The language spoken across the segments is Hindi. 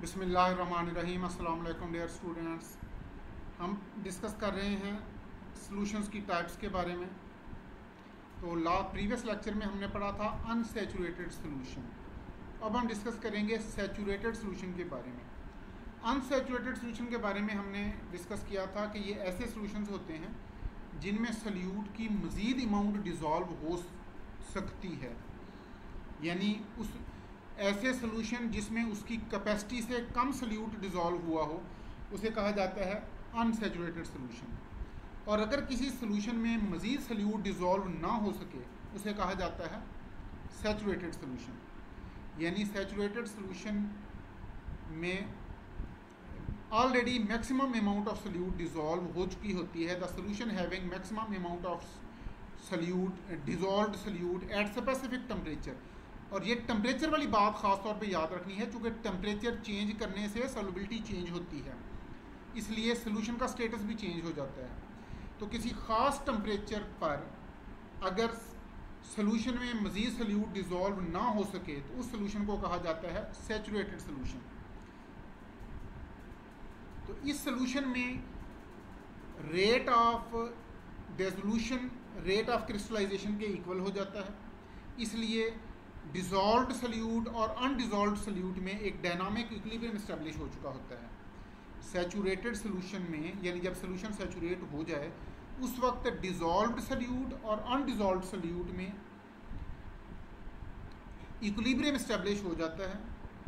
बिस्मिल्लाहिर्रहमानिर्रहीम। अस्सलाम वालेकुम डियर स्टूडेंट्स। हम डिस्कस कर रहे हैं सॉल्यूशंस की टाइप्स के बारे में। तो प्रीवियस लेक्चर में हमने पढ़ा था अनसैचुरेटेड सॉल्यूशन। अब हम डिस्कस करेंगे सैचुरेटेड सॉल्यूशन के बारे में। अनसैचुरेटेड सॉल्यूशन के बारे में हमने डिस्कस किया था कि ये ऐसे सॉल्यूशंस होते हैं जिनमें सॉल्यूट की मज़ीद अमाउंट डिज़ोल्व हो सकती है, यानी उस ऐसे सॉल्यूशन जिसमें उसकी कैपेसिटी से कम सॉल्यूट डिज़ोल्व हुआ हो उसे कहा जाता है अनसैचुरेटेड सॉल्यूशन। और अगर किसी सॉल्यूशन में मज़ीद सॉल्यूट डिज़ोल्व ना हो सके उसे कहा जाता है सैचुरेटेड सॉल्यूशन। यानी सैचुरेटेड सॉल्यूशन में already maximum amount of solute dissolve हो चुकी होती है। The solution having maximum amount of solute dissolved solute at specific temperature. और ये टेम्परेचर वाली बात ख़ास तौर पे याद रखनी है, क्योंकि टेम्परेचर चेंज करने से सॉल्युबिलिटी चेंज होती है, इसलिए सॉल्यूशन का स्टेटस भी चेंज हो जाता है। तो किसी ख़ास टेम्परेचर पर अगर सॉल्यूशन में मज़ीद सॉल्यूट डिज़ोल्व ना हो सके तो उस सॉल्यूशन को कहा जाता है सैचुरेटेड सॉल्यूशन। तो इस सॉल्यूशन में rate of dissolution rate of crystallization के इक्वल हो जाता है, इसलिए डिज़ोल्व्ड सॉल्यूट और अनडिज़ोल्व्ड सॉल्यूट में एक डायनामिक इक्विलिब्रियम एस्टेब्लिश हो चुका होता है। सैचुरेटेड सॉल्यूशन में यानी जब सॉल्यूशन सैचुरेट हो जाए उस वक्त डिज़ोल्व्ड सॉल्यूट और अनडिज़ोल्व्ड सॉल्यूट में इक्विलिब्रियम एस्टेब्लिश हो जाता है,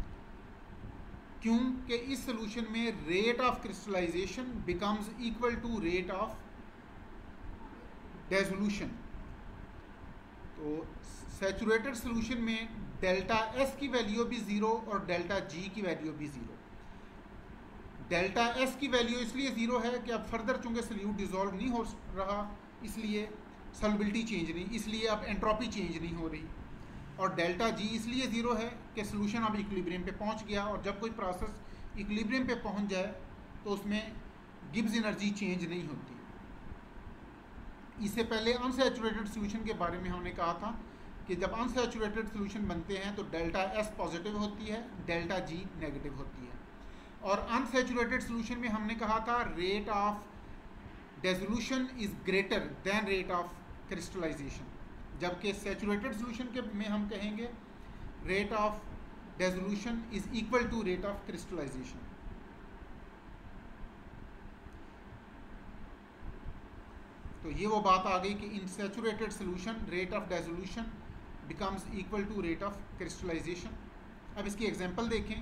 क्योंकि इस सॉल्यूशन में rate of crystallization becomes equal to rate of dissolution. तो सैचुरेटेड सॉल्यूशन में डेल्टा एस की वैल्यू भी ज़ीरो और डेल्टा जी की वैल्यू भी ज़ीरो। डेल्टा एस की वैल्यू इसलिए ज़ीरो है कि अब फर्दर चूंकि सॉल्यूट डिज़ोल्व नहीं हो रहा, इसलिए सॉल्युबिलिटी चेंज नहीं, इसलिए अब एंट्रोपी चेंज नहीं हो रही। और डेल्टा जी इसलिए ज़ीरो है कि सॉल्यूशन अब इक्विलिब्रियम पे पहुंच गया, और जब कोई प्रोसेस इक्विलिब्रियम पे पहुंच जाए तो उसमें गिब्स एनर्जी चेंज नहीं होती। इससे पहले अनसैचुरेटेड सॉल्यूशन के बारे में हमने कहा था कि जब अनसैचुरेटेड सॉल्यूशन बनते हैं तो डेल्टा एस पॉजिटिव होती है, डेल्टा जी नेगेटिव होती है। और अनसैचुरेटेड सॉल्यूशन में हमने कहा था rate of dissolution is greater than rate of crystallization, जबकि सैचुरेटेड सॉल्यूशन के में हम कहेंगे rate of dissolution is equal to rate of crystallization. तो ये वो बात आ गई कि in saturated solution rate of dissolution becomes equal to rate of crystallization. अब इसकी एग्जांपल देखें।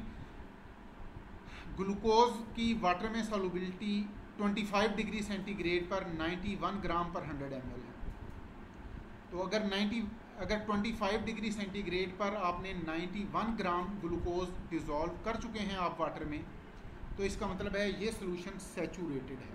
ग्लूकोज की वाटर में सॉल्युबिलिटी 25 डिग्री सेंटीग्रेड पर 91 ग्राम पर 100 ml है। तो अगर 25 डिग्री सेंटीग्रेड पर आपने 91 ग्राम ग्लूकोज डिज़ोल्व कर चुके हैं आप वाटर में, तो इसका मतलब है ये सॉल्यूशन सैचुरेटेड है।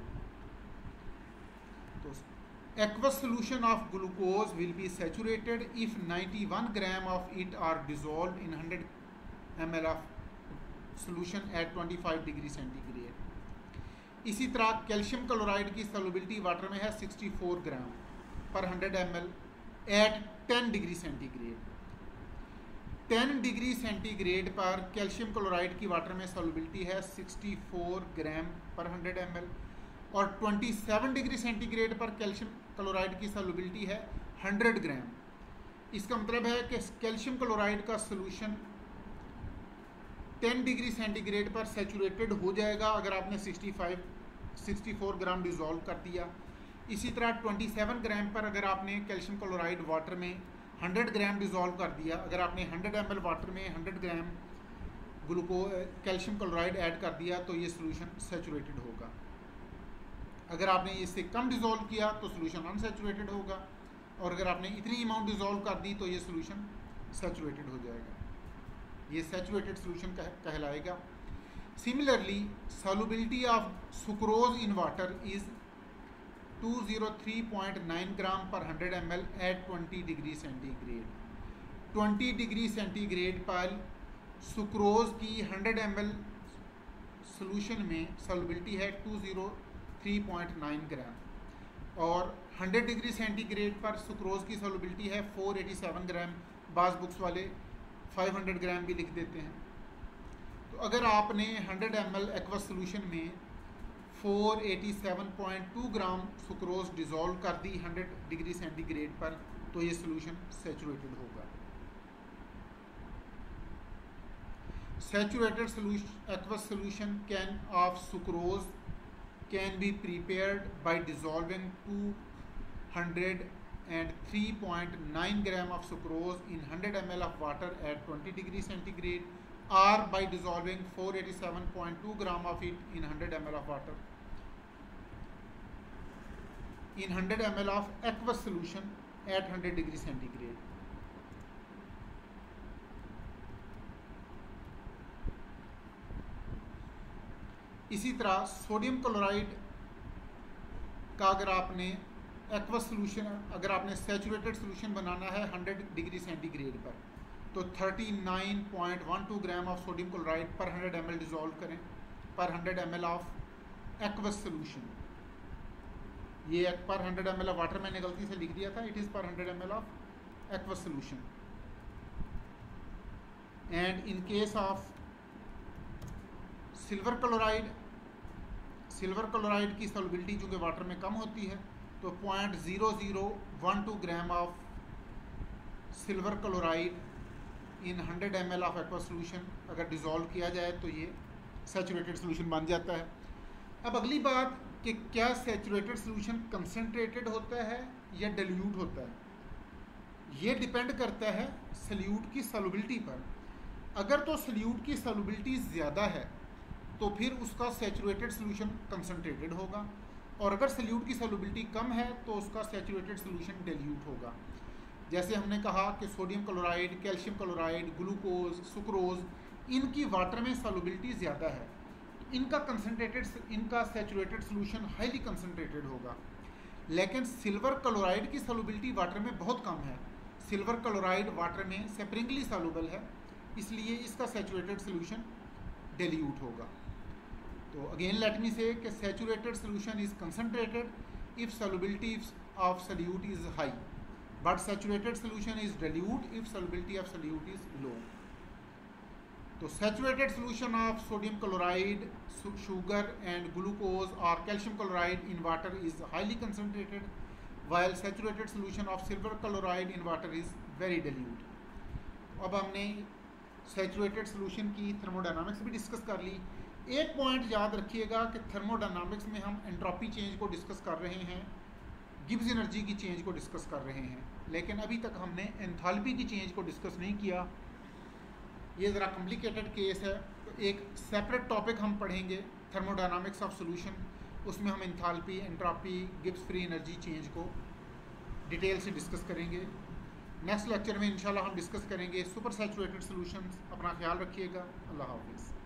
तो aqueous solution of glucose will be saturated if 91 gram of it are dissolved in 100 ml of solution at 25 degree centigrade. इसी तरह कैल्शियम क्लोराइड की सॉल्युबिलिटी वाटर में है 64 gram per 100 ml at 10 degree centigrade. 10 degree centigrade पर कैल्शियम क्लोराइड की वाटर में सॉल्युबिलिटी है 64 ग्राम पर 100 ml, और 27 डिग्री सेंटीग्रेड पर कैल्शियम क्लोराइड की सॉल्युबिलिटी है 100 ग्राम। इसका मतलब है कि कैल्शियम क्लोराइड का सॉल्यूशन 10 डिग्री सेंटीग्रेड पर सैचुरेटेड हो जाएगा अगर आपने 64 ग्राम डिज़ोल्व कर दिया। इसी तरह 27 ग्राम पर अगर आपने कैल्शियम क्लोराइड वाटर में 100 ग्राम डिज़ोल्व कर दिया, अगर आपने 100 ml वाटर में 100 ग्राम कैल्शियम क्लोराइड ऐड कर दिया तो ये सॉल्यूशन सैचुरेटेड होगा। अगर आपने इससे कम डिज़ोल्व किया तो सॉल्यूशन अनसैचुरेटेड होगा, और अगर आपने इतनी अमाउंट डिज़ोल्व कर दी तो ये सॉल्यूशन सैचुरेटेड हो जाएगा। ये सैचुरेटेड सॉल्यूशन कहलाएगा। Similarly solubility of sucrose in water is 203.9 gram per 100 ml at 20 degree centigrade. 20 degree centigrade पर सुक्रोज की 100 ml सॉल्यूशन में सॉल्युबिलिटी है 203.9 ग्राम, और 100 डिग्री सेंटीग्रेड पर सुक्रोज की सॉल्युबिलिटी है 487 ग्राम। बाज़ बुक्स वाले 500 ग्राम भी लिख देते हैं। तो तो अगर आपने 100 ml एक्वा सोल्यूशन में 487.2 ग्राम सुक्रोज डिज़ोल्व कर दी 100 डिग्री सेंटीग्रेड पर, तो ये सोल्यूशन सैचुरेटेड होगा। Saturated aqua solution can of sucrose can be prepared by dissolving 203.9 gram of sucrose in 100 ml of water at 20 degree centigrade, or by dissolving 487.2 gram of it in 100 ml of water in 100 ml of aqueous solution at 100 degree centigrade. इसी तरह सोडियम क्लोराइड का अगर आपने एक्वा सोल्यूशन, अगर आपने सैचुरेटेड सोल्यूशन बनाना है 100 डिग्री सेंटीग्रेड पर, तो 39.12 ग्राम ऑफ सोडियम क्लोराइड पर 100 ml डिज़ोल्व करें पर 100 ml ऑफ एक्वस सोल्यूशन। ये पर 100 ml ऑफ वाटर मैंने गलती से लिख दिया था, it is per 100 ml of aqueous solution. And in case of silver chloride की सॉल्युबिलिटी चूँकि वाटर में कम होती है, तो 0.0012 gram of silver chloride in 100 ml of aqua solution अगर डिज़ोल्व किया जाए तो ये सैचुरेटेड सोल्यूशन बन जाता है। अब अगली बात कि क्या सैचुरेटेड सोल्यूशन कंसनट्रेटेड होता है या डिल्यूट होता है, ये डिपेंड करता है सल्यूट की सॉल्युबिलिटी पर। अगर तो सल्यूट की सॉल्युबिलिटी ज़्यादा है तो फिर उसका सैचुरेटेड सोल्यूशन कंसनट्रेटेड होगा, और अगर सल्यूट की सॉल्युबिलिटी कम है तो उसका सैचुरेटेड सोल्यूशन डिल्यूट होगा। जैसे हमने कहा कि sodium chloride, calcium chloride, glucose, sucrose, इनकी वाटर में सॉल्युबिलिटी ज़्यादा है, इनका सैचुरेटेड सोल्यूशन हाईली कंसनट्रेटेड होगा। लेकिन सिल्वर क्लोराइड की सॉल्युबिलिटी वाटर में बहुत कम है, सिल्वर क्लोराइड वाटर में सेपरेंगली सॉल्युबल है, इसलिए इसका सैचुरेटेड सोल्यूशन डिल्यूट होगा। तो अगेन लेट मी से कि saturated solution is concentrated if solubility of solute is high, but saturated solution is dilute if solubility of solute is low. तो saturated solution of sodium chloride, sugar and glucose और calcium chloride in water is highly concentrated, while saturated solution of silver chloride in water is very dilute. अब हमने सैचुरेटेड सोल्यूशन की थर्मोडायनामिक्स भी डिस्कस कर ली। एक पॉइंट याद रखिएगा कि थर्मोडायनामिक्स में हम एंट्रोपी चेंज को डिस्कस कर रहे हैं, गिब्स एनर्जी की चेंज को डिस्कस कर रहे हैं, लेकिन अभी तक हमने एंथैल्पी की चेंज को डिस्कस नहीं किया। ये ज़रा कॉम्प्लिकेटेड केस है, तो एक सेपरेट टॉपिक हम पढ़ेंगे थर्मोडायनामिक्स ऑफ सॉल्यूशन, उसमें हम enthalpy, entropy, Gibbs free energy change को डिटेल से डिस्कस करेंगे। नेक्स्ट लेक्चर में इंशाल्लाह हम डिस्कस करेंगे सुपर सैचुरेटेड सॉल्यूशंस। अपना ख्याल रखिएगा। अल्लाह हाफिज़।